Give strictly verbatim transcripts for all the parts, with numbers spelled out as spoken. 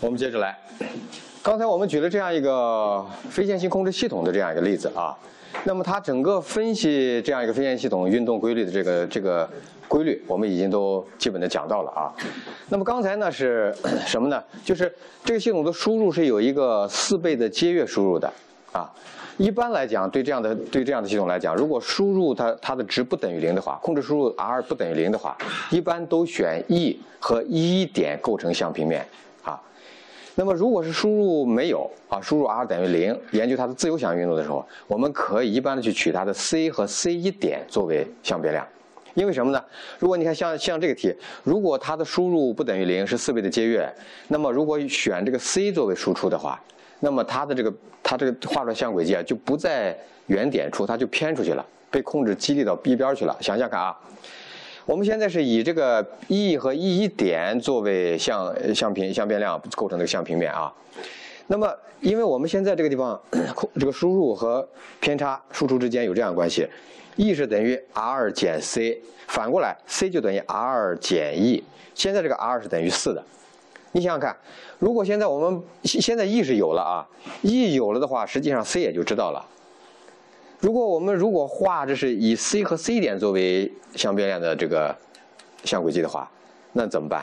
我们接着来。刚才我们举了这样一个非线性控制系统的这样一个例子啊，那么它整个分析这样一个非线性系统运动规律的这个这个规律，我们已经都基本的讲到了啊。那么刚才呢是什么呢？就是这个系统的输入是有一个四倍的阶跃输入的啊。一般来讲，对这样的对这样的系统来讲，如果输入它它的值不等于零的话，控制输入 r 不等于零的话，一般都选 e 和一点构成相平面啊。那么如果是输入没有啊，输入 r 等于零，研究它的自由响应运动的时候，我们可以一般的去取它的 c 和 c 一点作为相变量。因为什么呢？如果你看像像这个题，如果它的输入不等于零是四倍的阶跃，那么如果选这个 c 作为输出的话，那么它的这个它这个画出来相轨迹啊，就不在原点处，它就偏出去了，被控制激励到 b 边去了。想想看啊，我们现在是以这个 e 和 e 一点作为相相平相变量构成的相平面啊。那么因为我们现在这个地方这个输入和偏差输出之间有这样的关系 ，e 是等于 r 减 c， 反过来 c 就等于 r 减 e， 现在这个 r 是等于四的。你想想看，如果现在我们现在 e 是有了啊 ，e 有了的话，实际上 c 也就知道了。如果我们如果画这是以 c 和 c 点作为相变量的这个相轨迹的话，那怎么办？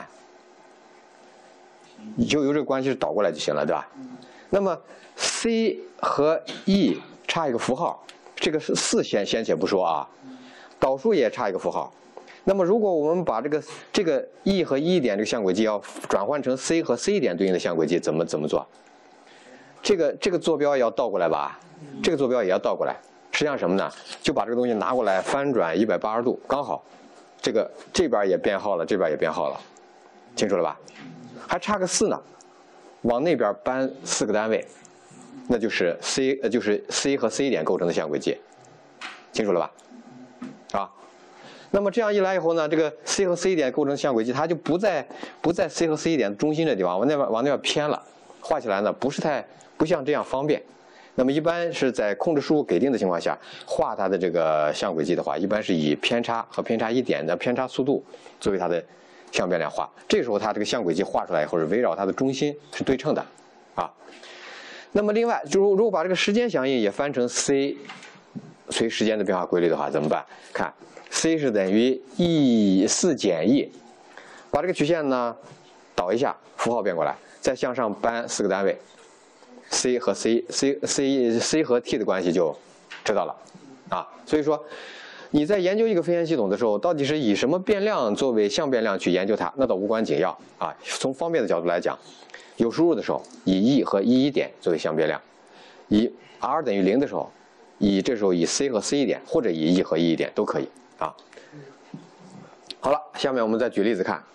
你就由这个关系是倒过来就行了，对吧？那么 c 和 e 差一个符号，这个是四先先且不说啊，导数也差一个符号。那么如果我们把这个这个 e 和 e 点这个相轨迹要转换成 c 和 c 点对应的相轨迹，怎么怎么做？这个这个坐标也要倒过来吧？这个坐标也要倒过来。实际上什么呢？就把这个东西拿过来翻转一百八十度，刚好，这个这边也编号了，这边也编号了，清楚了吧？还差个四呢，往那边搬四个单位，那就是 c 呃就是 c 和 c 点构成的相轨迹，清楚了吧？啊。那么这样一来以后呢，这个 c 和 c 点构成相轨迹，它就不在不在 c 和 c 点中心的地方，往那边往那边偏了，画起来呢不是太不像这样方便。那么一般是在控制输入给定的情况下，画它的这个相轨迹的话，一般是以偏差和偏差一点的偏差速度作为它的相变量画。这时候它这个相轨迹画出来以后是围绕它的中心是对称的，啊。那么另外，就是如果把这个时间响应也翻成 c 随时间的变化规律的话，怎么办？看。c 是等于 e 四减 e， 把这个曲线呢导一下，符号变过来，再向上搬四个单位 ，c 和 c c c c 和 t 的关系就知道了啊。所以说你在研究一个非线系统的时候，到底是以什么变量作为相变量去研究它，那倒无关紧要啊。从方便的角度来讲，有输入的时候以 e 和 e 一点作为相变量，以 r 等于零的时候，以这时候以 c 和 c 一点，或者以 e 和 e 一点都可以。啊，好了，下面我们再举例子看。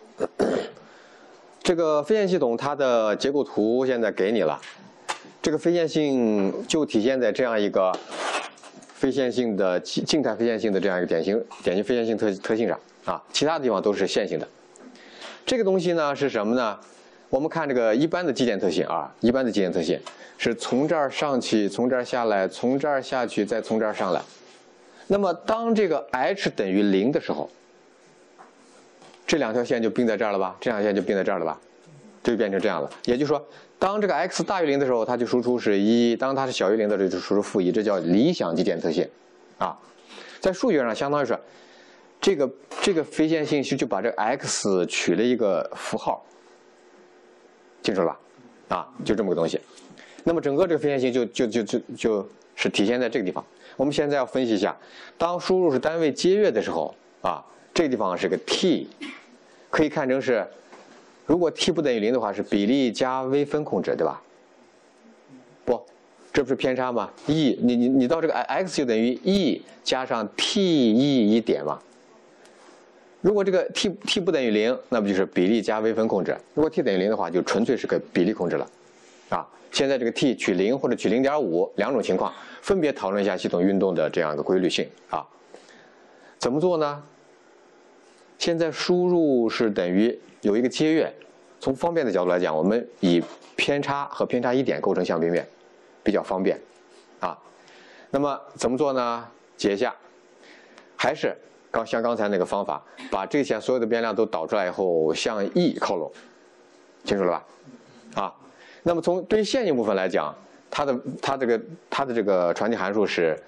这个非线系统它的结构图现在给你了。这个非线性就体现在这样一个非线性的静态非线性的这样一个典型典型非线性特特性上啊，其他地方都是线性的。这个东西呢是什么呢？我们看这个一般的基点特性啊，一般的基点特性是从这儿上去，从这儿下来，从这儿下去，再从这儿上来。那么当这个 h 等于零的时候，这两条线就并在这儿了吧？这两条线就并在这儿了吧？这就变成这样了。也就是说，当这个 x 大于零的时候，它就输出是一；当它是小于零的时候，就输出负一。这叫理想基点特性，啊，在数学上相当于是这个这个非线性就把这个 x 取了一个符号，清楚了吧？啊，就这么个东西。那么整个这个非线性就就就就就是体现在这个地方。我们现在要分析一下，当输入是单位阶跃的时候啊，这个地方是个 t， 可以看成是，如果 t 不等于零的话，是比例加微分控制，对吧？不，这不是偏差吗 ？e 你你你到这个 x 就等于 e 加上 t e 一点嘛。如果这个 t t 不等于零，那不就是比例加微分控制？如果 t 等于零的话，就纯粹是个比例控制了，啊。现在这个 t 取零或者取 零点五 两种情况，分别讨论一下系统运动的这样一个规律性啊。怎么做呢？现在输入是等于有一个阶跃，从方便的角度来讲，我们以偏差和偏差一点构成相平面，比较方便啊。那么怎么做呢？解一下，还是刚像刚才那个方法，把这些所有的变量都导出来以后向 e 靠拢，清楚了吧？ 啊。那么从对于线性部分来讲，它的它这个它的这个传递函数是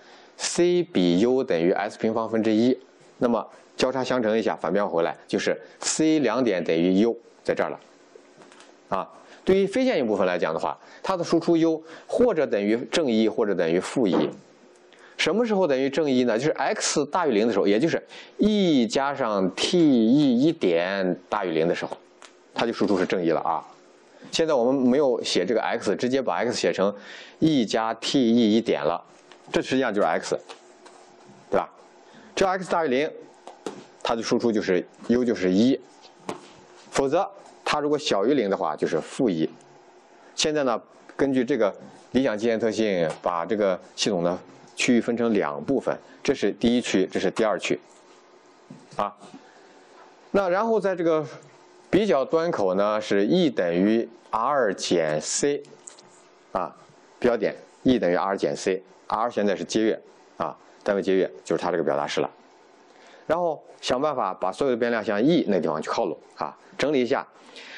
c 比 u 等于 s 平方分之一。那么交叉相乘一下，反标回来就是 c 两点等于 u， 在这儿了。啊，对于非线性部分来讲的话，它的输出 u 或者等于正一，或者等于负一。什么时候等于正一呢？就是 x 大于零的时候，也就是 e 加上 t e 一点大于零的时候，它就输出是正一了啊。现在我们没有写这个 x， 直接把 x 写成 e 加 t e 一点了，这实际上就是 x， 对吧？这 x 大于零，它的输出就是 u 就是一，否则它如果小于零的话就是负一。现在呢，根据这个理想基线特性，把这个系统的区域分成两部分，这是第一区，这是第二区，啊。那然后在这个比较端口呢是 e 等于 r 减 c， 啊，标点 e 等于 r 减 c，r 现在是阶跃啊，单位阶跃就是它这个表达式了。然后想办法把所有的变量向 e 那个地方去靠拢啊，整理一下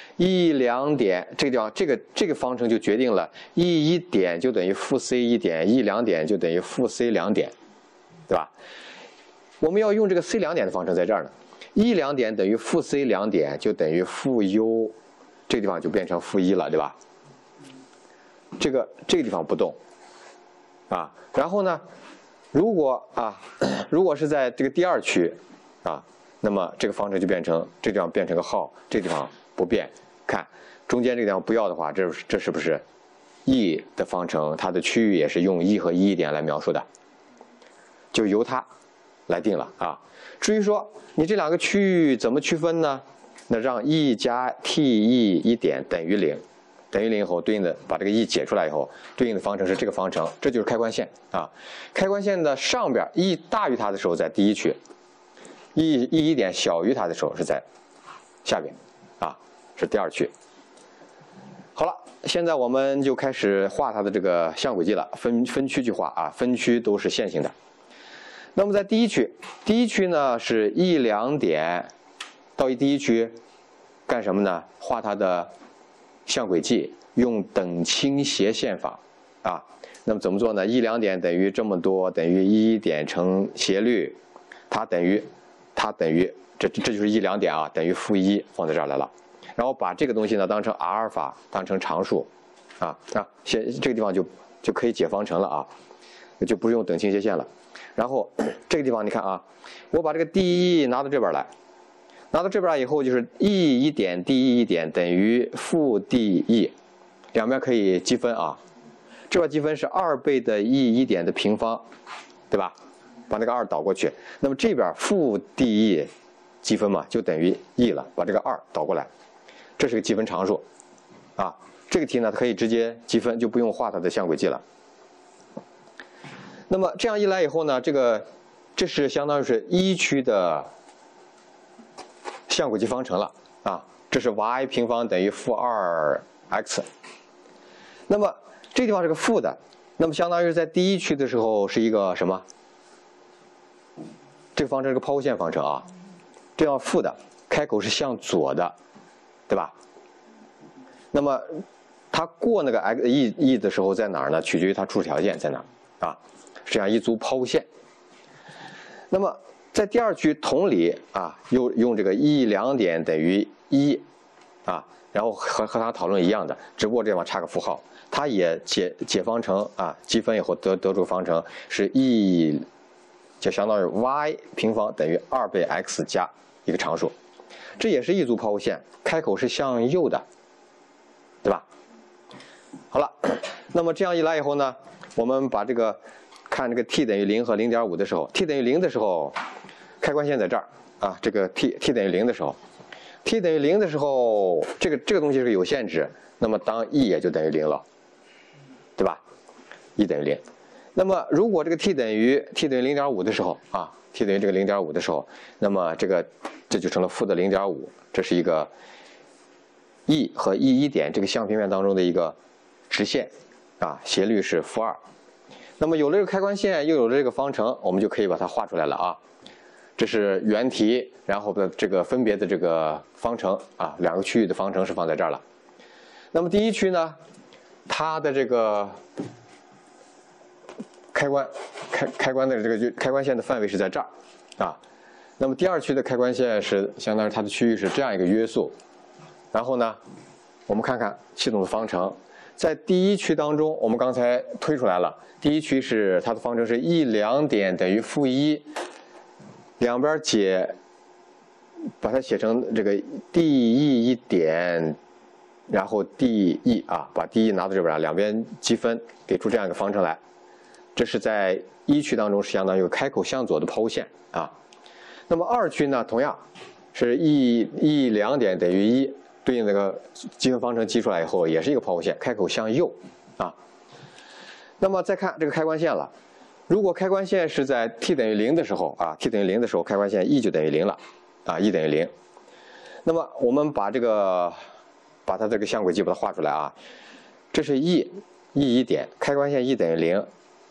e 两点这个地方，这个这个方程就决定了 e 一点就等于负 c 一点 ，e 两点就等于负 c 两点，对吧？我们要用这个 c 两点的方程在这儿呢。e 两点等于负 c 两点就等于负 u， 这个地方就变成负一了，对吧？这个这个地方不动，啊，然后呢，如果啊，如果是在这个第二区，啊，那么这个方程就变成这个地方变成个号，这个地方不变。看中间这个地方不要的话，这这是不是 e 的方程？它的区域也是用 e 和 e 点来描述的，就由它来定了啊。至于说你这两个区域怎么区分呢？那让 e 加 t e 一点等于零，等于零以后对应的把这个 e 解出来以后，对应的方程是这个方程，这就是开关线啊。开关线的上边 e 大于它的时候在第一区 ，e e 一点小于它的时候是在下边啊，是第二区。好了，现在我们就开始画它的这个相轨迹了，分分区去画啊，分区都是线性的。那么在第一区，第一区呢是 e 两点到第一区干什么呢？画它的相轨迹，用等倾斜线法啊。那么怎么做呢 ？e 两点等于这么多，等于一点乘斜率，它等于它等于这这就是 e 两点啊，等于负一，放在这儿来了。然后把这个东西呢当成阿尔法，当成常数，啊啊，现这个地方就就可以解方程了啊，就不是用等倾斜线了。然后这个地方你看啊，我把这个 d 拿到这边来，拿到这边以后就是 e 一点 d 一点等于负 d， 两边可以积分啊，这边积分是二倍的 e 一点的平方，对吧？把那个二导过去，那么这边负 d 积分嘛，就等于 e 了，把这个二导过来，这是个积分常数，啊，这个题呢可以直接积分，就不用画它的相轨迹了。那么这样一来以后呢，这个这是相当于是一区的相轨迹方程了啊，这是 y 平方等于负二 x。那么这地方是个负的，那么相当于在第一区的时候是一个什么？这个方程是个抛物线方程啊，这样负的，开口是向左的，对吧？那么它过那个 x e e 的时候在哪儿呢？取决于它初始条件在哪儿啊。这样一组抛物线。那么在第二区同理啊，又用这个 e 两点等于一啊，然后和和它讨论一样的，只不过这地方差个符号，它也解解方程啊，积分以后得得出方程是 e， 就相当于 y 平方等于二倍 x 加一个常数，这也是一组抛物线，开口是向右的，对吧？好了，那么这样一来以后呢，我们把这个。看这个 t 等于零和 零点五 的时候 ，t 等于零的时候，开关线在这儿啊。这个 t t 等于零的时候 ，t 等于零的时候，这个这个东西是个有限值，那么当 e 也就等于零了，对吧 ？e 等于零。那么如果这个 t 等于 t 等于 零点五 的时候啊 ，t 等于这个 零点五 的时候，那么这个这就成了负的 零点五，这是一个 e 和 e 一点这个相平面当中的一个直线啊，斜率是负二。那么有了这个开关线，又有了这个方程，我们就可以把它画出来了啊。这是原题，然后的这个分别的这个方程啊，两个区域的方程是放在这儿了。 那么第一区呢，它的这个开关开开关的这个开关线的范围是在这儿啊。那么第二区的开关线是相当于它的区域是这样一个约束。然后呢，我们看看系统的方程，在第一区当中，我们刚才推出来了，第一区是它的方程是 e 两点等于负一，两边解，把它写成这个 dE 一点，然后 dE 啊，把 dE 拿到这边来，两边积分，给出这样一个方程来。这是在一区当中是相当于开口向左的抛物线啊。那么二区呢，同样是 e e 两点等于一，对应那个积分方程积出来以后，也是一个抛物线，开口向右啊。那么再看这个开关线了，如果开关线是在 t 等于零的时候啊 ，t 等于零的时候，开关线 e 就等于零了啊 ，e 等于零。那么我们把这个把它这个相轨迹把它画出来啊，这是 e e 一点，开关线 e 等于零，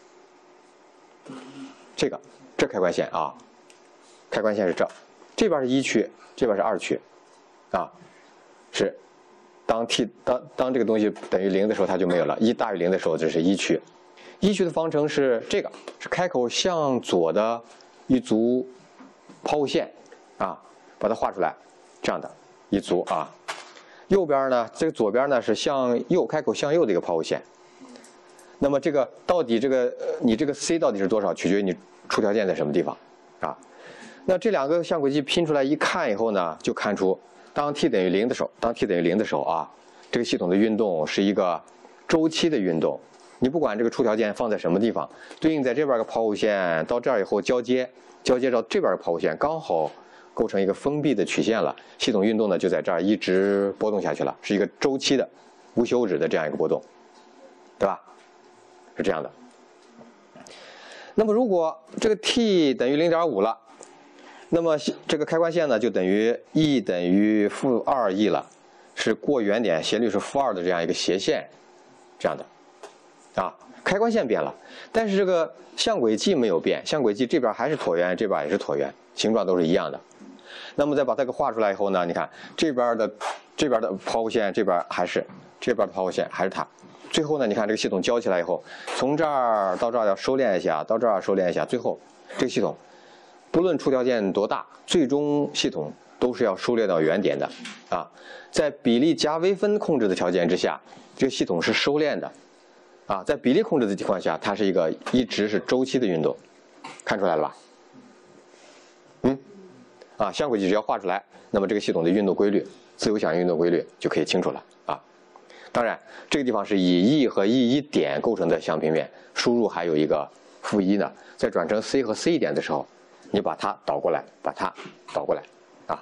这个这开关线啊。开关线是这，这边是一区，这边是二区，啊，是当 t 当当这个东西等于零的时候，它就没有了；一大于零的时候，这是一区。一区的方程是这个，是开口向左的一组抛物线，啊，把它画出来，这样的一组啊。右边呢，这个左边呢是向右开口向右的一个抛物线。那么这个到底这个你这个 c 到底是多少，取决于你出条件在什么地方，啊。那这两个相轨迹拼出来一看以后呢，就看出当 t 等于零的时候，当 t 等于零的时候啊，这个系统的运动是一个周期的运动。你不管这个出条件放在什么地方，对应在这边个抛物线到这儿以后交接，交接到这边的抛物线，刚好构成一个封闭的曲线了。系统运动呢就在这儿一直波动下去了，是一个周期的、无休止的这样一个波动，对吧？是这样的。那么如果这个 t 等于 零点五了。那么这个开关线呢，就等于 e 等于负二 e 了，是过原点斜率是负二的这样一个斜线，这样的，啊，开关线变了，但是这个相轨迹没有变，相轨迹这边还是椭圆，这边也是椭圆，形状都是一样的。那么再把它给画出来以后呢，你看这边的这边的抛物线，这边还是这边的抛物线还是它。最后呢，你看这个系统交起来以后，从这儿到这儿要收敛一下，到这儿收敛一下，最后这个系统。不论出条件多大，最终系统都是要收敛到原点的，啊，在比例加微分控制的条件之下，这个系统是收敛的，啊，在比例控制的情况下，它是一个一直是周期的运动，看出来了吧？嗯，啊，相轨迹只要画出来，那么这个系统的运动规律，自由响应运动规律就可以清楚了啊。当然，这个地方是以 e 和 e 一点构成的相平面，输入还有一个负一呢，在转成 c 和 c 一点的时候。你把它倒过来，把它倒过来，啊，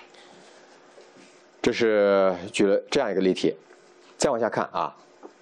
这是举了这样一个例题。再往下看啊，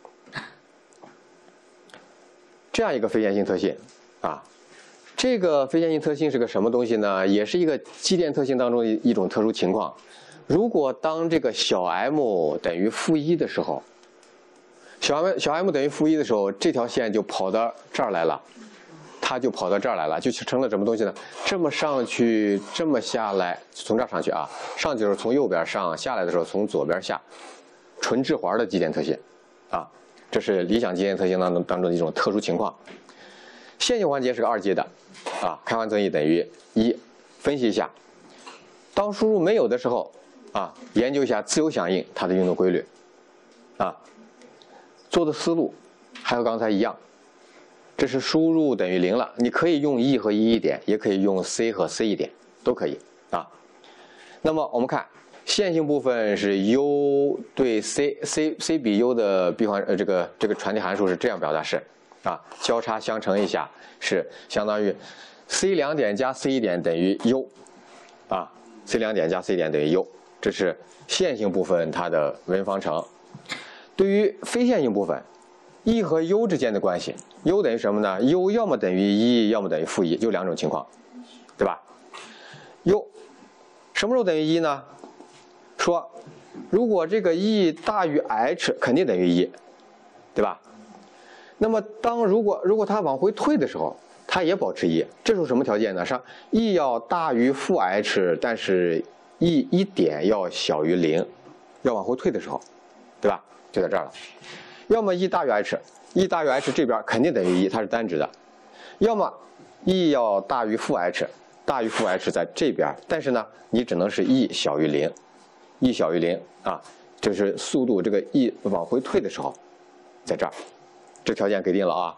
这样一个非线性特性啊，这个非线性特性是个什么东西呢？也是一个奇电特性当中的一种特殊情况。如果当这个小 m 等于负一的时候，小 m 小 m 等于负一的时候，这条线就跑到这儿来了。它就跑到这儿来了，就成了什么东西呢？这么上去，这么下来，从这儿上去啊，上去的时候从右边上，下来的时候从左边下，纯质环的奇电特性，啊，这是理想奇电特性当中当中的一种特殊情况。线性环节是个二阶的，啊，开环增益等于一。分析一下，当输入没有的时候，啊，研究一下自由响应它的运动规律，啊，做的思路还和刚才一样。这是输入等于零了，你可以用 e 和 e 一点，也可以用 c 和 c 一点，都可以啊。那么我们看线性部分是 u 对 c c c 比 u 的闭环呃这个这个传递函数是这样表达式啊，交叉相乘一下是相当于 c 两点加 c 一点等于 u 啊 ，c 两点加 c 一点等于 u， 这是线性部分它的微分方程。对于非线性部分。e 和 u 之间的关系 ，u 等于什么呢 ？u 要么等于一，要么等于负一，就两种情况，对吧 ？u 什么时候等于一呢？说，如果这个 e 大于 h， 肯定等于一，对吧？那么当如果如果它往回退的时候，它也保持一，这时候什么条件呢？是 e 要大于负 h， 但是 e 一点要小于零，要往回退的时候， 对吧？就在这儿了。要么 E 大于 h，E 大于 h 这边肯定等于一，它是单值的。要么 E 要大于负 h， 大于负 h 在这边，但是呢，你只能是 E 小于零 ，E 小于零啊，这是速度这个 E 往回退的时候，在这儿，这条件给定了啊。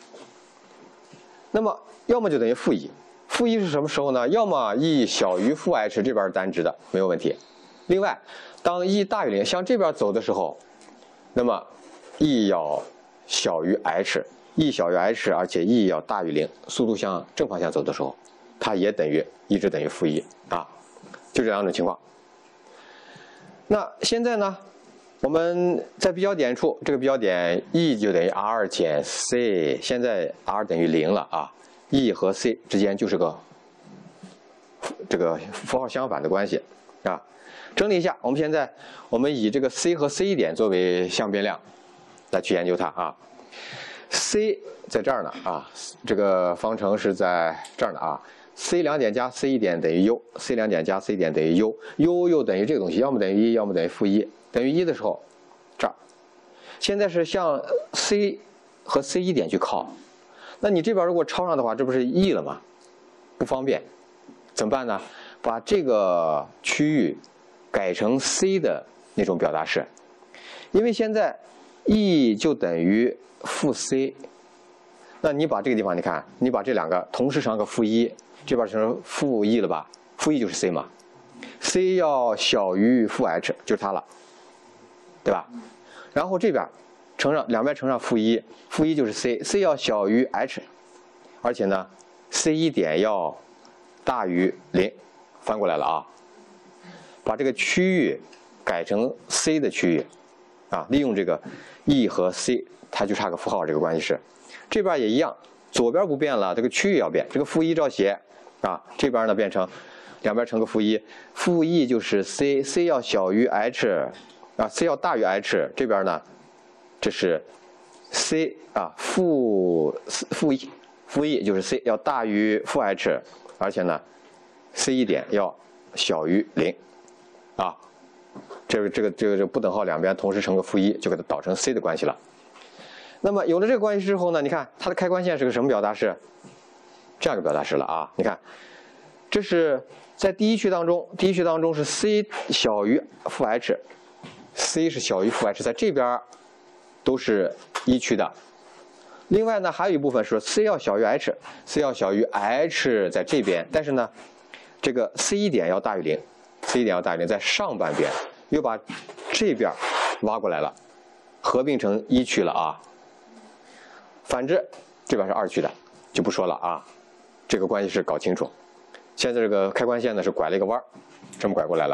那么要么就等于负一，负一是什么时候呢？要么 E 小于负 h 这边是单值的，没有问题。另外，当 E 大于零向这边走的时候，那么 E 要小于 h，E 小于 h， 而且 E 要大于零，速度向正方向走的时候，它也等于一直等于负一啊，就这两种情况。那现在呢，我们在比较点处，这个比较点 E 就等于 r 减 c， 现在 r 等于零了啊 ，E 和 c 之间就是个这个符号相反的关系啊。整理一下，我们现在我们以这个 c 和 c 一点作为相变量来去研究它啊。c 在这儿呢啊，这个方程是在这儿呢啊。c 两点加 c 一点等于 u，c 两点加 c 一点等于 u，u 又等于这个东西，要么等于一，要么等于负一。等于一的时候，这儿，现在是向 c 和 c 一点去靠，那你这边如果抄上的话，这不是 e 了吗？不方便，怎么办呢？把这个区域改成 c 的那种表达式，因为现在 e 就等于负 c， 那你把这个地方，你看，你把这两个同时乘个负一，这边成负一了吧？负一就是 c 嘛 ，c 要小于负 h 就是它了。对吧？然后这边乘上两边乘上负一，负一就是 c，c 要小于 h， 而且呢 ，c 一点要大于零，翻过来了啊。把这个区域改成 c 的区域啊，利用这个 e 和 c， 它就差个符号这个关系式。这边也一样，左边不变了，这个区域要变，这个负一照写啊，这边呢变成两边乘个负一，负 e 就是 c，c 要小于 h。啊 ，c 要大于 h， 这边呢，这是 c 啊，负负一，负一就是 c 要大于负 h， 而且呢 ，c 一点要小于零，啊，这个这个这个这个不等号两边同时乘个负一，就给它导成 c 的关系了。那么有了这个关系之后呢，你看它的开关线是个什么表达式？这样一个表达式了啊，你看，这是在第一区当中，第一区当中是 c 小于负 h。c 是小于负 h， 在这边都是一区的。另外呢，还有一部分是 c 要小于 h，c 要小于 h 在这边，但是呢，这个 c 一点要大于零 ，c 一点要大于零，在上半边又把这边挖过来了，合并成一区了啊。反之，这边是二区的，就不说了啊。这个关系式搞清楚。现在这个开关线呢是拐了一个弯，这么拐过来了。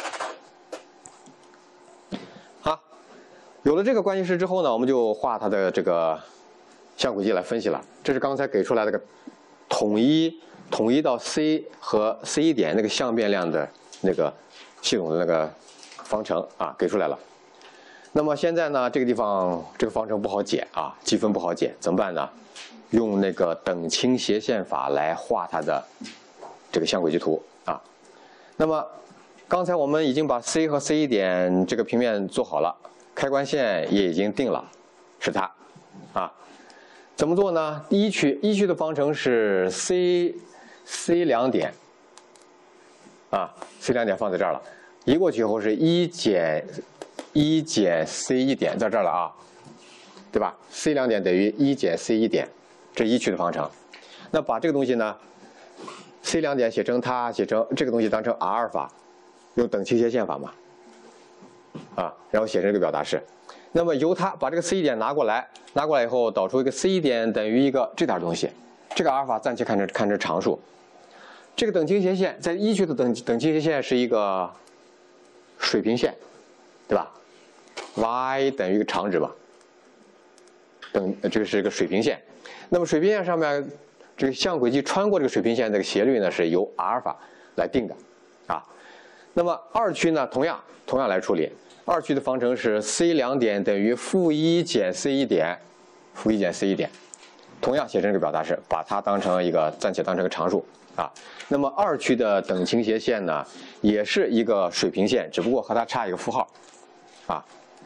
有了这个关系式之后呢，我们就画它的这个相轨迹来分析了。这是刚才给出来的个统一统一到 c 和 c 一点那个相变量的那个系统的那个方程啊，给出来了。那么现在呢，这个地方这个方程不好解啊，积分不好解，怎么办呢？用那个等倾斜线法来画它的这个相轨迹图啊。那么刚才我们已经把 c 和 c 一点这个平面做好了。开关线也已经定了，是它，啊，怎么做呢？第一区一区的方程是 c c 两点，啊 c 两点放在这儿了，移过去以后是一减一减 c 一点在这儿了啊，对吧 ？c 两点等于一减 c 一点，这一区的方程。那把这个东西呢 ，c 两点写成它，写成这个东西当成 r 法，用等倾斜线法嘛。啊，然后写成这个表达式，那么由它把这个 c 一点拿过来，拿过来以后导出一个 c 一点等于一个这点东西，这个阿尔法暂且看成看成常数，这个等倾斜线在一区的等等倾斜线是一个水平线，对吧 ？y 等于一个长值吧，等这个是一个水平线，那么水平线上面这个相轨迹穿过这个水平线这个斜率呢是由阿尔法来定的，啊，那么二区呢同样同样来处理。二区的方程是 c 两点等于负一减 c 一点，负一减 c 一点，同样写成这个表达式，把它当成一个暂且当成个常数啊。那么二区的等倾斜线呢，也是一个水平线，只不过和它差一个负号啊。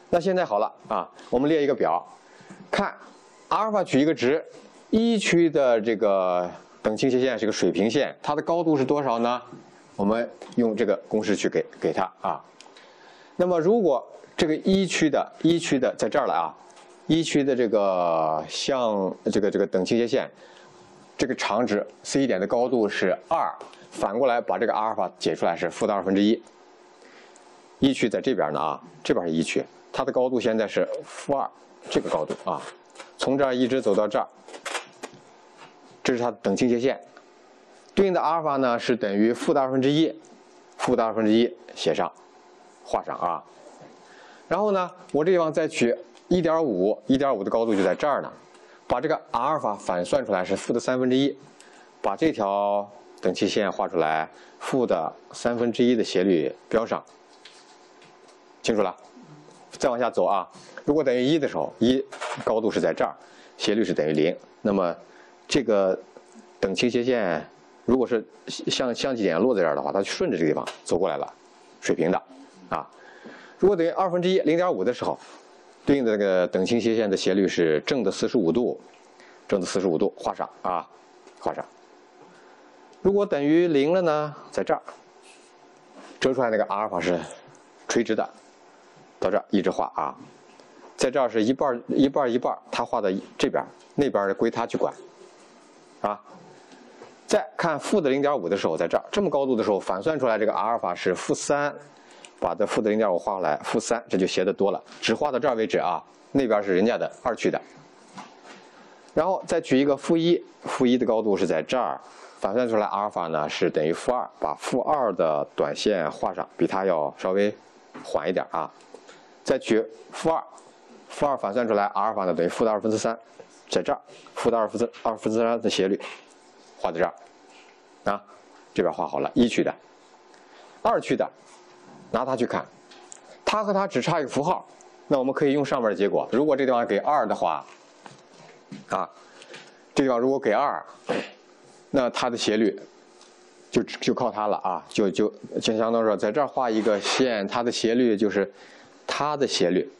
那现在好了啊，我们列一个表，看阿尔法取一个值，一区的这个等倾斜线是个水平线，它的高度是多少呢？我们用这个公式去给给它啊。那么如果这个一区的一区的在这儿了啊，一区的这个向这个这个等倾斜线，这个长值 C 点的高度是二，反过来把这个阿尔法解出来是负的二分之一。一区在这边呢啊，这边是一区，它的高度现在是负二，这个高度啊，从这儿一直走到这儿，这是它的等倾斜线，对应的阿尔法呢是等于负的二分之一，负的二分之一写上，画上啊。然后呢，我这地方再取 一点五， 一点五的高度就在这儿呢，把这个阿尔法反算出来是负的三分之一，把这条等倾线画出来，负的三分之一的斜率标上，清楚了？再往下走啊，如果等于一的时候，一高度是在这儿，斜率是等于零，那么这个等倾斜线如果是像相机点落在这儿的话，它就顺着这个地方走过来了，水平的啊。如果等于二分之一 零点五的时候，对应的这个等倾斜线的斜率是正的四十五度，正的四十五度，画上啊，画上。如果等于零了呢，在这儿折出来那个阿尔法是垂直的，到这儿一直画啊，在这儿是一半一半一半，他画的这边，那边归他去管啊。再看负的 零点五的时候，在这儿这么高度的时候，反算出来这个阿尔法是负三。把这负的 零点五 画过来，负三，这就斜的多了，只画到这儿为止啊。那边是人家的二区的，然后再取一个负一，负一的高度是在这儿，反算出来阿尔法呢是等于负二，把负二的短线画上，比它要稍微缓一点啊。再取负二，负二反算出来阿尔法呢等于负的二分之三，在这儿，负的二分之二分之三的斜率画在这儿啊，这边画好了，一区的，二区的。拿它去看，它和它只差一个符号，那我们可以用上面的结果。如果这地方给二的话，啊，这地方如果给二，那它的斜率就就靠它了啊，就就就相当于说，在这儿画一个线，它的斜率就是它的斜率，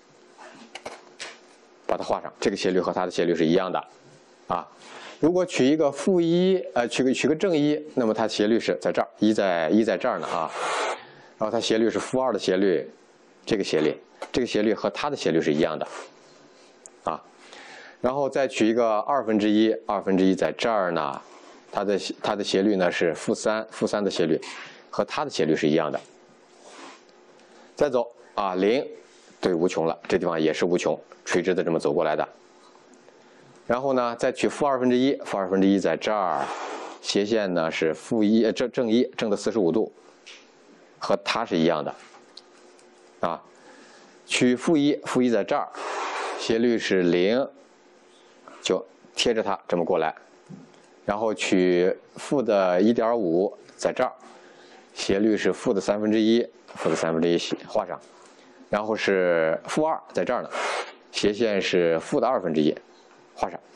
把它画上，这个斜率和它的斜率是一样的，啊。如果取一个负一，呃，取个取个正一，那么它斜率是在这儿，一在一在这儿呢啊。然后它斜率是负二的斜率，这个斜率，这个斜率和它的斜率是一样的，啊，然后再取一个二分之一，二分之一在这儿呢，它的它的斜率呢是负三，负三的斜率和它的斜率是一样的。再走啊，零对无穷了，这地方也是无穷，垂直的这么走过来的。然后呢，再取负二分之一，负二分之一在这儿，斜线呢是负一，正正一，正的四十五度。和它是一样的，啊，取负一，负一在这儿，斜率是零，就贴着它这么过来，然后取负的 一点五在这儿，斜率是负的三分之一，负的三分之一画上，然后是负二在这儿呢，斜线是负的二分之一，画上。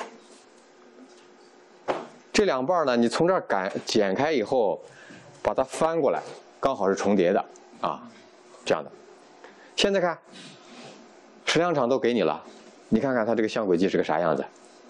这两半呢，你从这儿赶剪开以后，把它翻过来。刚好是重叠的啊，这样的。现在看，矢量场都给你了，你看看它这个相轨迹是个啥样子？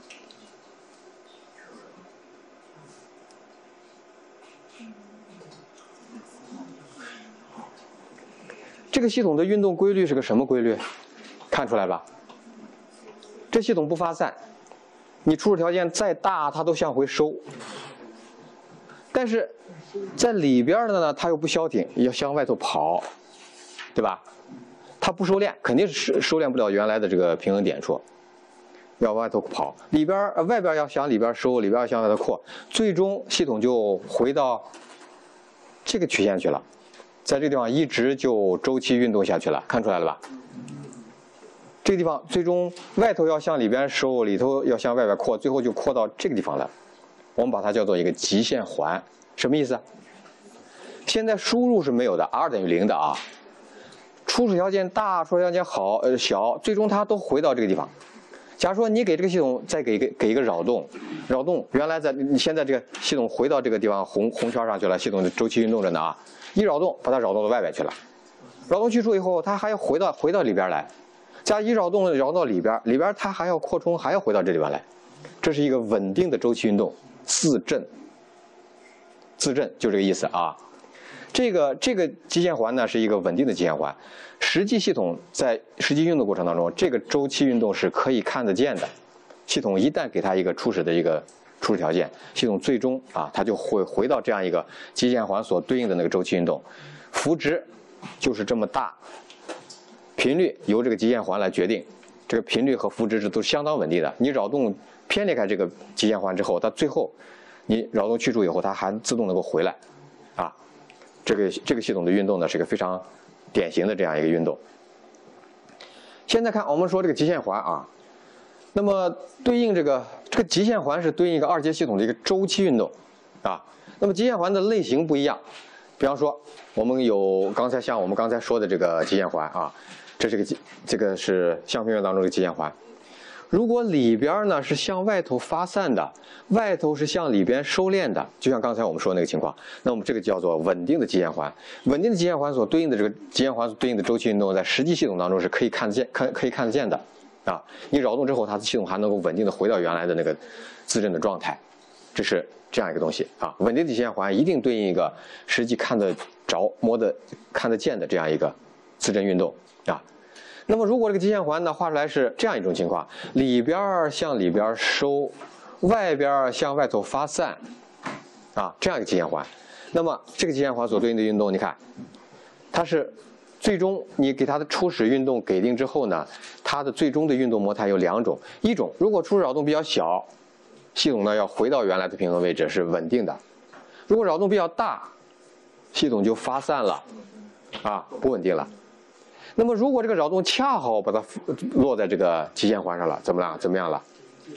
这个系统的运动规律是个什么规律？看出来吧？这系统不发散，你初始条件再大，它都向回收。但是在里边的呢，它又不消停，要向外头跑，对吧？它不收敛，肯定是收敛不了原来的这个平衡点处，要往外头跑。里边呃外边要向里边收，里边要向外头扩，最终系统就回到这个曲线去了，在这个地方一直就周期运动下去了，看出来了吧？这个地方最终外头要向里边收，里头要向外边扩，最后就扩到这个地方了。我们把它叫做一个极限环，什么意思？现在输入是没有的 ，r 等于零的啊。初始条件大，初始条件好，呃小，最终它都回到这个地方。假如说你给这个系统再给一个给一个扰动，扰动原来在你现在这个系统回到这个地方红红圈上去了，系统的周期运动着呢啊，一扰动把它扰动到外边去了， 扰动去除以后，它还要回到回到里边来，加一扰动扰到里边，里边它还要扩充，还要回到这里边来，这是一个稳定的周期运动，自振。自振就这个意思啊。这个这个极限环呢是一个稳定的极限环，实际系统在实际运动过程当中，这个周期运动是可以看得见的。系统一旦给它一个初始的一个初始条件，系统最终啊它就会回到这样一个极限环所对应的那个周期运动，幅值就是这么大，频率由这个极限环来决定，这个频率和幅值是都相当稳定的。你扰动偏离开这个极限环之后，它最后你扰动去除以后，它还自动能够回来，啊，这个这个系统的运动呢是一个非常典型的这样一个运动。现在看我们说这个极限环啊，那么对应这个这个极限环是对应一个二阶系统的一个周期运动，啊，那么极限环的类型不一样，比方说我们有刚才像我们刚才说的这个极限环啊，这是个这个是相平面当中的极限环。如果里边呢是向外头发散的，外头是向里边收敛的，就像刚才我们说的那个情况，那我们这个叫做稳定的极限环。稳定的极限环所对应的这个极限环所对应的周期运动，在实际系统当中是可以看得见、看可以看得见的啊。你扰动之后，它的系统还能够稳定的回到原来的那个自振的状态，这是这样一个东西啊。稳定的极限环一定对应一个实际看得着、摸得看得见的这样一个自振运动啊。那么如果这个极限环呢画出来是这样一种情况，里边向里边收，外边向外头发散，啊，这样一个极限环，那么这个极限环所对应的运动，你看，它是最终你给它的初始运动给定之后呢，它的最终的运动模态有两种，一种如果初始扰动比较小，系统呢要回到原来的平衡位置是稳定的；如果扰动比较大，系统就发散了，啊，不稳定了。那么如果这个扰动恰好把它落在这个极限环上了，怎么了？怎么样了？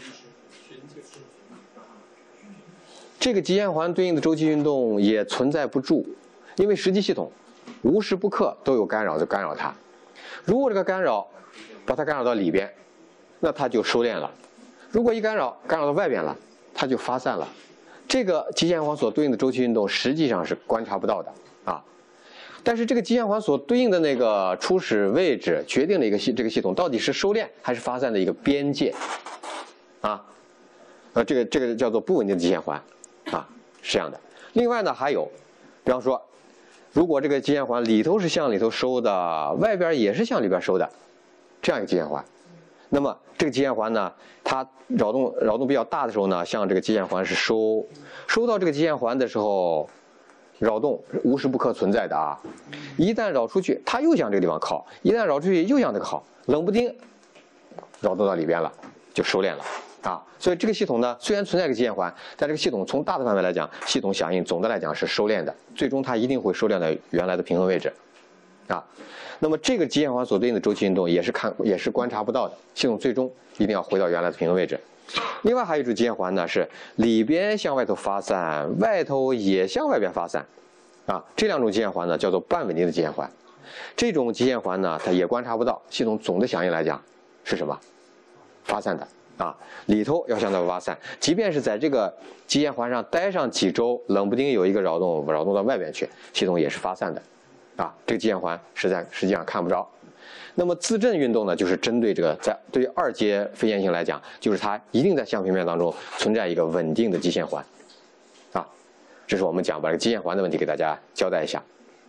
这个极限环对应的周期运动也存在不住，因为实际系统无时不刻都有干扰，就干扰它。如果这个干扰把它干扰到里边，那它就收敛了；如果一干扰干扰到外边了，它就发散了。这个极限环所对应的周期运动实际上是观察不到的啊。但是这个极限环所对应的那个初始位置决定了一个系这个系统到底是收敛还是发散的一个边界，啊，呃，这个这个叫做不稳定的极限环，啊，是这样的。另外呢还有，比方说，如果这个极限环里头是向里头收的，外边也是向里边收的，这样一个极限环，那么这个极限环呢，它扰动扰动比较大的时候呢，向这个极限环是收，收到这个极限环的时候。扰动无时不刻存在的啊，一旦扰出去，它又向这个地方靠；一旦扰出去，又向这个靠，冷不丁扰动到里边了，就收敛了啊。所以这个系统呢，虽然存在一个极限环，但这个系统从大的范围来讲，系统响应总的来讲是收敛的，最终它一定会收敛到原来的平衡位置啊。那么这个极限环所对应的周期运动也是看也是观察不到的，系统最终一定要回到原来的平衡位置。另外还有一种极限环呢，是里边向外头发散，外头也向外边发散，啊，这两种极限环呢叫做半稳定的极限环。这种极限环呢，它也观察不到，系统总的响应来讲是什么？发散的啊，里头要向外发散，即便是在这个极限环上待上几周，冷不丁有一个扰动扰动到外边去，系统也是发散的，啊，这个极限环实在实际上看不着。那么自振运动呢，就是针对这个在对于二阶非线性来讲，就是它一定在相平面当中存在一个稳定的极限环，啊，这是我们讲把这个极限环的问题给大家交代一下。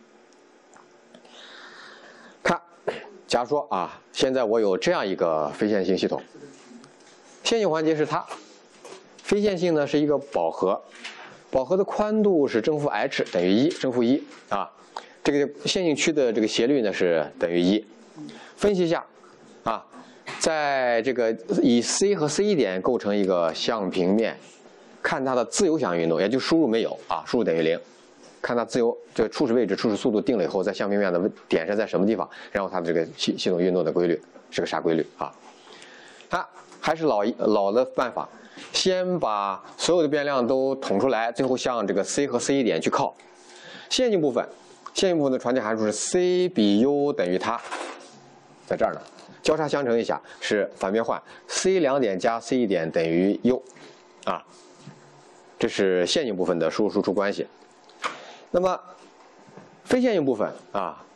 看，假如说啊，现在我有这样一个非线性系统，线性环节是它，非线性呢是一个饱和，饱和的宽度是正负 h 等于一，正负一啊，这个线性区的这个斜率呢是等于一。分析一下，啊，在这个以 C 和 C 一点构成一个相平面，看它的自由响应运动，也就输入没有啊，输入等于零，看它自由这个初始位置、初始速度定了以后，在相平面的点是在什么地方，然后它的这个系系统运动的规律是个啥规律啊？它还是老老的办法，先把所有的变量都统出来，最后向这个 C 和 C 一点去靠。线性部分，线性部分的传递函数是 C 比 U 等于它。在这儿呢，交叉相乘一下是反面换 ，C 两点加 C 一点等于 U， 啊，这是线性部分的输入输出关系。那么非线性部分啊，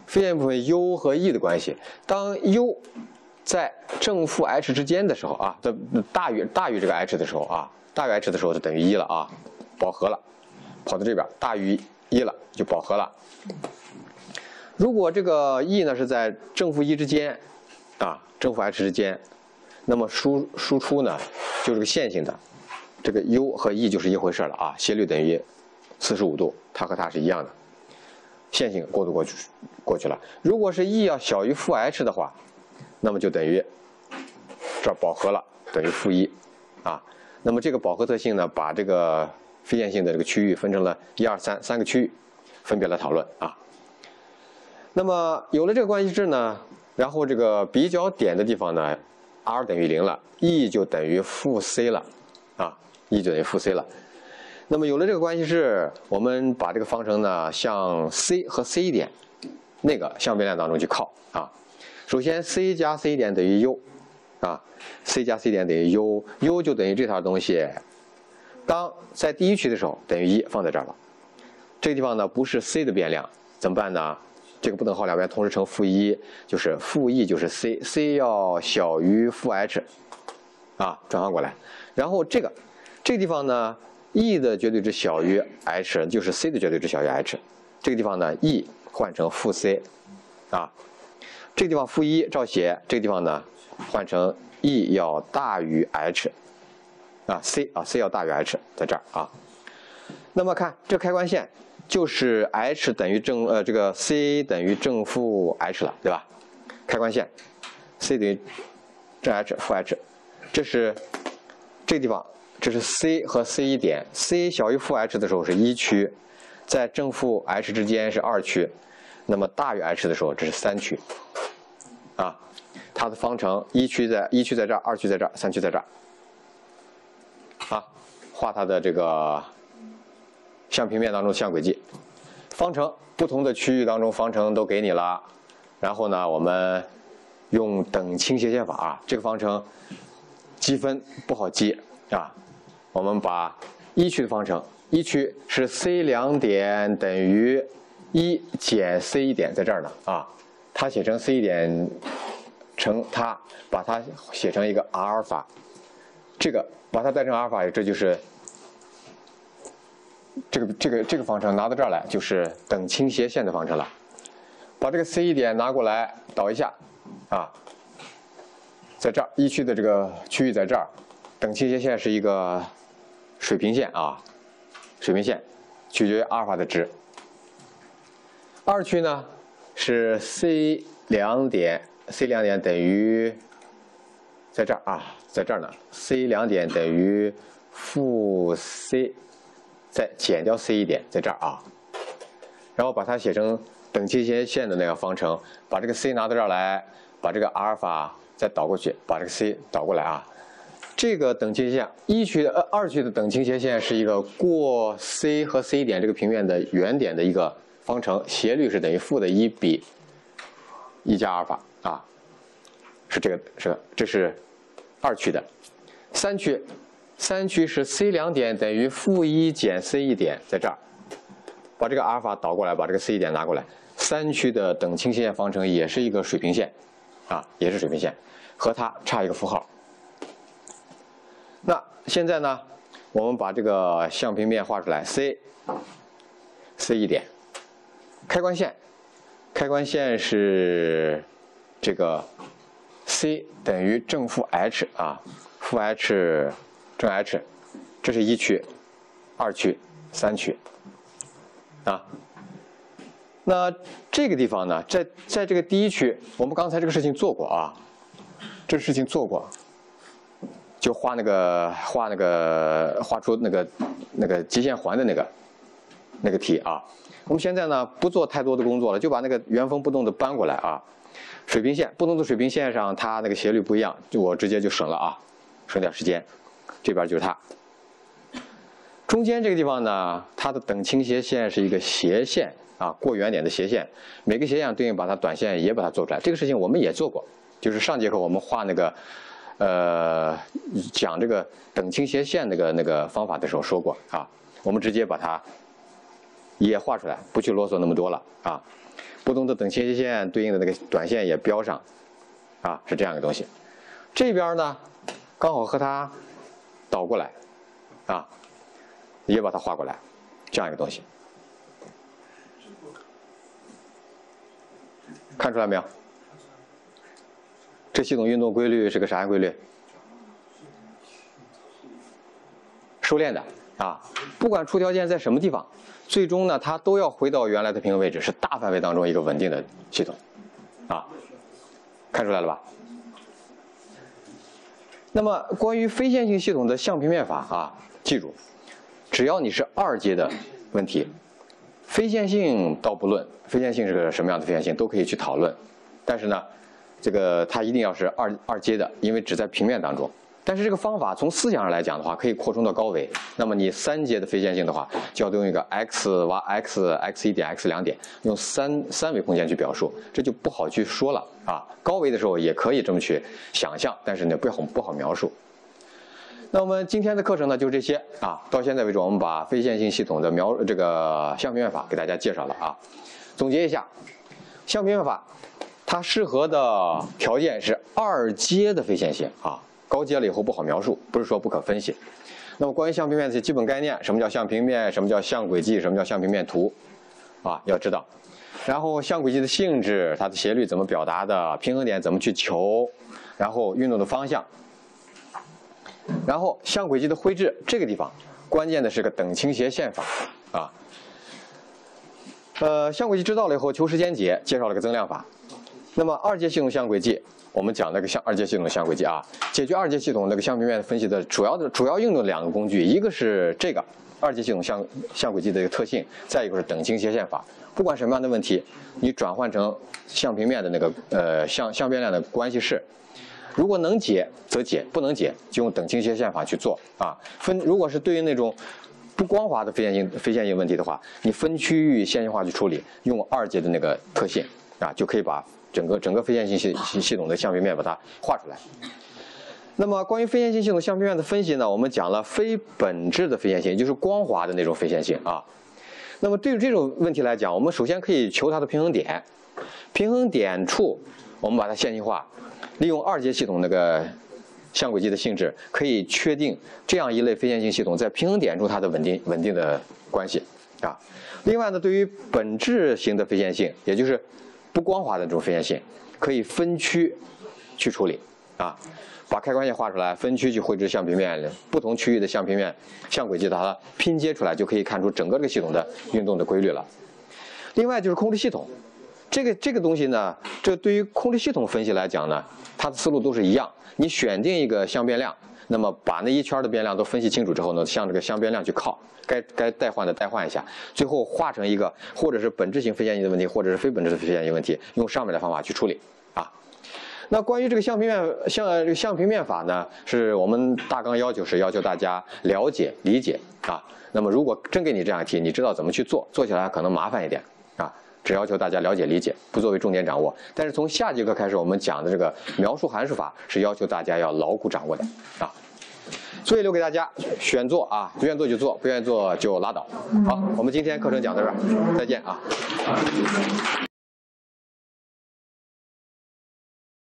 非线性部分 U 和 E 的关系。当 U 在正负 h 之间的时候啊，在大于大于这个 h 的时候啊，大于 h 的时候就等于一了啊，饱和了，跑到这边大于一了就饱和了。如果这个 E 呢是在正负一之间啊，正负 h 之间，那么输输出呢就是个线性的，这个 U 和 E 就是一回事了啊，斜率等于四十五度，它和它是一样的，线性过渡过去过去了。如果是 E 要小于负 h 的话，那么就等于这儿饱和了，等于负一啊。那么这个饱和特性呢，把这个非线性的这个区域分成了一二三三个区域，分别来讨论啊。那么有了这个关系式呢，然后这个比较点的地方呢 ，r 等于零了 ，E 就等于负 c 了啊 ，E 就等于负 c 了。那么有了这个关系式，我们把这个方程呢向 C 和 C 点那个相变量当中去靠啊。首先 C 加 C 点等于 U 啊 ，C 加 C 点等于 U，U 就等于这套东西。当在第一区的时候等于一，放在这儿了。这个地方呢不是 C 的变量，怎么办呢？这个不等号两边同时乘负一，就是负 E 就是 C，C 要小于负 h， 啊，转换过来。然后这个这个地方呢 ，E 的绝对值小于 h， 就是 C 的绝对值小于 h。这个地方呢 ，E 换成负 c， 啊，这个地方负一照写，这个地方呢换成 E 要大于 h， 啊 ，C 啊 C 要大于 h， 在这儿啊。那么看这开关线。就是 h 等于正呃这个 c 等于正负 h 了，对吧？开关线 c 等于正 h 负 h， 这是这个地方，这是 c 和 c 一点 ，c 小于负 h 的时候是一区，在正负 h 之间是二区，那么大于 h 的时候这是三区，啊，它的方程一区在一区在这儿，二区在这儿，三区在这儿，啊，画它的这个。向平面当中向轨迹，方程不同的区域当中方程都给你了，然后呢，我们用等倾斜线法啊，这个方程积分不好积啊，我们把一区的方程，一区是 c 两点等于一减 c 一点，在这儿呢啊，它写成 c 一点乘它，把它写成一个阿尔法，这个把它代成阿尔法，这就是。这个这个这个方程拿到这儿来就是等倾斜线的方程了，把这个 C 一点拿过来导一下，啊，在这儿一区的这个区域在这儿，等倾斜线是一个水平线啊，水平线取决于阿尔法的值。二区呢是 C 两点 C 两点等于在这儿啊，在这儿呢 C 两点等于负 C。再减掉 c 一点，在这儿啊，然后把它写成等倾斜线的那个方程，把这个 c 拿到这儿来，把这个阿尔法再导过去，把这个 c 导过来啊。这个等倾斜线，一区的呃二区的等倾斜线是一个过 c 和 c 点这个平面的原点的一个方程，斜率是等于负的一比一加阿尔法啊，是这个是这是二区的，三区。三区是 c 两点等于负一减 c 一点，在这儿，把这个阿尔法导过来，把这个 c 一点拿过来。三区的等倾斜线方程也是一个水平线，啊，也是水平线，和它差一个符号。那现在呢，我们把这个向平面画出来 ，c c 一点，开关线，开关线是这个 c 等于正负 h 啊，负 h。正 h， 这是一区、二区、三区，啊。那这个地方呢，在在这个第一区，我们刚才这个事情做过啊，这个事情做过，就画那个画那个画出那个那个极限环的那个那个题啊。我们现在呢不做太多的工作了，就把那个原封不动的搬过来啊。水平线不同的水平线上，它那个斜率不一样，就我直接就省了啊，省点时间。这边就是它，中间这个地方呢，它的等倾斜线是一个斜线啊，过原点的斜线，每个斜线对应把它短线也把它做出来。这个事情我们也做过，就是上节课我们画那个，呃，讲这个等倾斜线那个那个方法的时候说过啊，我们直接把它也画出来，不去啰嗦那么多了啊。不同的等倾斜线对应的那个短线也标上，啊，是这样一个东西。这边呢，刚好和它倒过来，啊，也把它画过来，这样一个东西。看出来没有？这系统运动规律是个啥样规律？收敛的啊，不管出条件在什么地方，最终呢，它都要回到原来的平衡位置，是大范围当中一个稳定的系统，啊，看出来了吧？那么关于非线性系统的相平面法啊，记住，只要你是二阶的问题，非线性倒不论，非线性是个什么样的非线性都可以去讨论，但是呢，这个它一定要是二二阶的，因为只在平面当中。但是这个方法从思想上来讲的话，可以扩充到高维。那么你三阶的非线性的话，就要用一个 x 挖 x x 一点 x 两点，用三三维空间去表述，这就不好去说了啊。高维的时候也可以这么去想象，但是呢不好不好描述。那我们今天的课程呢就是这些啊。到现在为止，我们把非线性系统的描这个相平面法给大家介绍了啊。总结一下，相平面法它适合的条件是二阶的非线性啊。高阶了以后不好描述，不是说不可分析。那么关于相平面的一些基本概念，什么叫相平面，什么叫相轨迹，什么叫相平面图，啊，要知道。然后相轨迹的性质，它的斜率怎么表达的，平衡点怎么去求，然后运动的方向。然后相轨迹的绘制这个地方，关键的是个等倾斜线法啊。呃，相轨迹知道了以后，求时间解，介绍了个增量法。那么二阶系统相轨迹。我们讲那个相二阶系统的相轨迹啊，解决二阶系统那个相平面分析的主要的主要应用两个工具，一个是这个二阶系统相相轨迹的一个特性，再一个是等倾斜线法。不管什么样的问题，你转换成相平面的那个呃相相变量的关系式，如果能解则解，不能解就用等倾斜线法去做啊。分如果是对于那种不光滑的非线性非线性问题的话，你分区域线性化去处理，用二阶的那个特性啊，就可以把整个整个非线性系系系统的相平面把它画出来。那么关于非线性系统相平面的分析呢，我们讲了非本质的非线性，也就是光滑的那种非线性啊。那么对于这种问题来讲，我们首先可以求它的平衡点，平衡点处我们把它线性化，利用二阶系统那个相轨迹的性质，可以确定这样一类非线性系统在平衡点处它的稳定稳定的关系啊。另外呢，对于本质型的非线性，也就是不光滑的这种非线性，可以分区去处理啊，把开关线画出来，分区去绘制相平面，不同区域的相平面相轨迹，把它拼接出来，就可以看出整个这个系统的运动的规律了。另外就是空力系统，这个这个东西呢，这对于空力系统分析来讲呢，它的思路都是一样。你选定一个相变量，那么把那一圈的变量都分析清楚之后呢，向这个相变量去靠，该该代换的代换一下，最后画成一个或者是本质性非线性的问题，或者是非本质的非线性问题，用上面的方法去处理啊。那关于这个相平面相这个相平面法呢，是我们大纲要求是要求大家了解理解啊。那么如果真给你这样一题，你知道怎么去做，做起来可能麻烦一点啊。只要求大家了解理解，不作为重点掌握。但是从下节课开始，我们讲的这个描述函数法是要求大家要牢固掌握的啊。作业留给大家选做啊，愿意做就做，不愿意做就拉倒。好，我们今天课程讲到这儿，再见啊。